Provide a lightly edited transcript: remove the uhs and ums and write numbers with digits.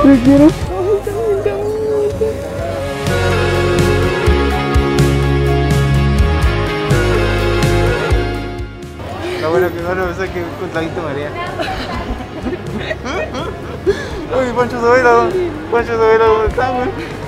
Te quiero. Lo bueno que no pensé que con traguito María. Uy, Pancho Savera, ¿dónde está, güey?